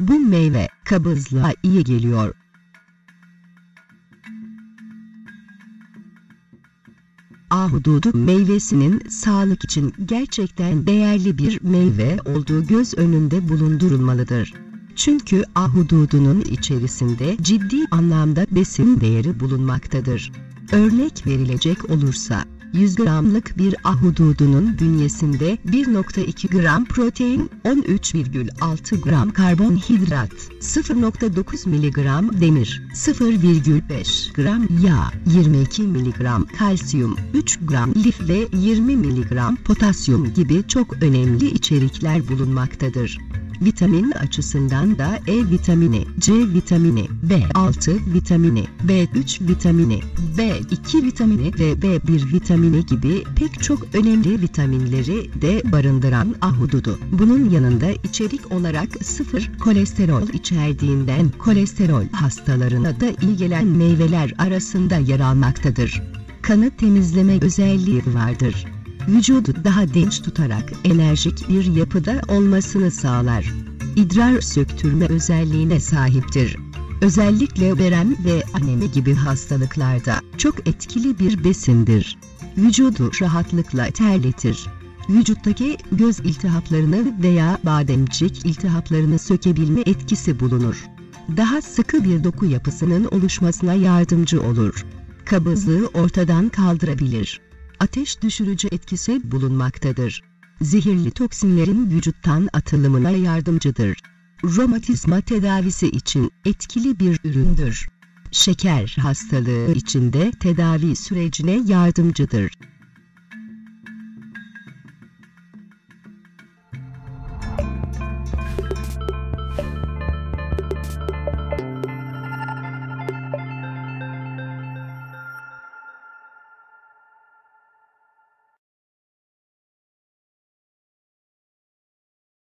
Bu meyve kabızlığa iyi geliyor. Ahududu meyvesinin sağlık için gerçekten değerli bir meyve olduğu göz önünde bulundurulmalıdır. Çünkü ahududunun içerisinde ciddi anlamda besin değeri bulunmaktadır. Örnek verilecek olursa, 100 gramlık bir ahududunun bünyesinde 1,2 gram protein, 13,6 gram karbonhidrat, 0,9 mg demir, 0,5 gram yağ, 22 mg kalsiyum, 3 gram lif ve 20 mg potasyum gibi çok önemli içerikler bulunmaktadır. Vitamin açısından da E vitamini, C vitamini, B6 vitamini, B3 vitamini, B2 vitamini ve B1 vitamini gibi pek çok önemli vitaminleri de barındıran ahududu. Bunun yanında içerik olarak 0 kolesterol içerdiğinden kolesterol hastalarına da iyi gelen meyveler arasında yer almaktadır. Kanı temizleme özelliği vardır. Vücudu daha dinç tutarak enerjik bir yapıda olmasını sağlar. İdrar söktürme özelliğine sahiptir. Özellikle verem ve anemi gibi hastalıklarda çok etkili bir besindir. Vücudu rahatlıkla terletir. Vücuttaki göz iltihaplarını veya bademcik iltihaplarını sökebilme etkisi bulunur. Daha sıkı bir doku yapısının oluşmasına yardımcı olur. Kabızlığı ortadan kaldırabilir. Ateş düşürücü etkisi bulunmaktadır. Zehirli toksinlerin vücuttan atılımına yardımcıdır. Romatizma tedavisi için etkili bir üründür. Şeker hastalığı için de tedavi sürecine yardımcıdır.